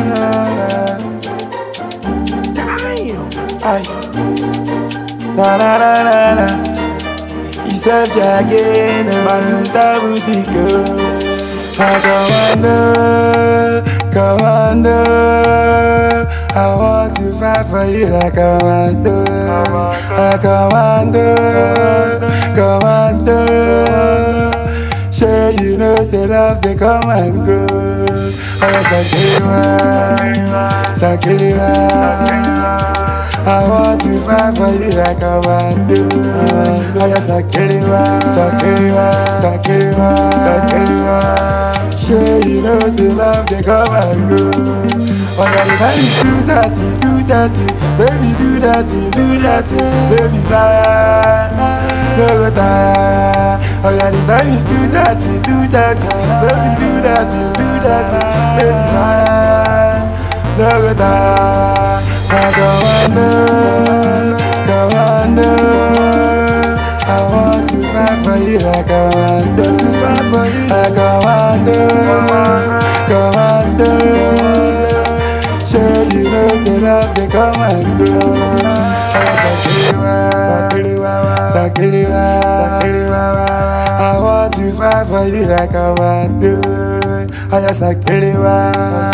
Aye. Na na na na na. Isef again, Manuta Musico. Commando. I want to fight for you like commando. Commando. Sure you know, say love they come and go. Sakiliwa. I want to fight for you like commando. Sakiliwa. Sure you know, say love they come and go. Oh yeah, the time is 2:30, baby do that, baby fire, no go tire. Oh yeah, the time is 2:30, baby do that, baby fire, no go tire. I commando, I want to fight for you like commando. I commando. Sure you know, say love they come and go. Sakiliwa. I want to fight for you like commando. Sakiliwa.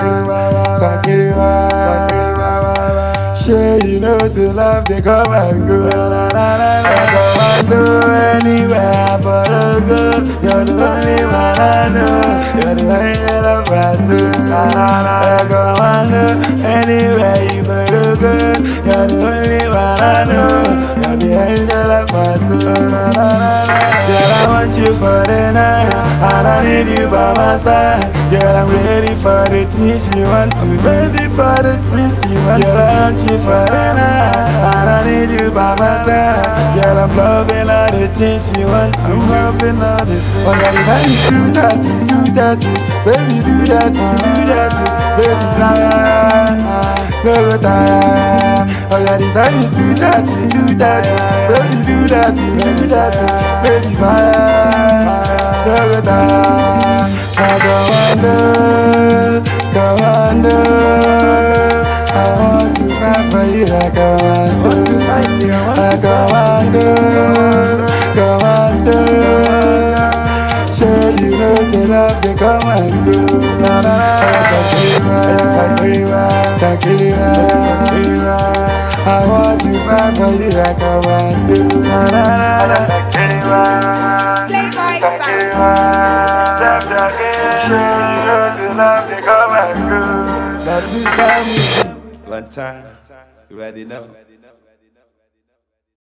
Sure you know, say love they come and go. Commando, anywhere I follow go. You're the only one I know. You're the only one I pursue. Commando, anywhere you follow go. You're the only one I know. You're the angel of my soul. Girl, I want you for the night. I don't need you by my side. Girl, I'm ready for the things you want to. Ready for the things you want. Girl, I want you for the night. I don't need you by my side. Girl, I'm loving all the things you want to. I'm loving all the things. Oh yeah, the time is 2:30, baby do that, baby fire, no go tire. Oh yeah, the time is 2:30, baby do that, baby fire, no go tire. Commando, I want to fight for you like commando. Commando. Sure you know, say love they come and go. Sakiliwa. I want to fight for you like commando. Sure you know, say love they come and go. That's it, time. One time, you ready now?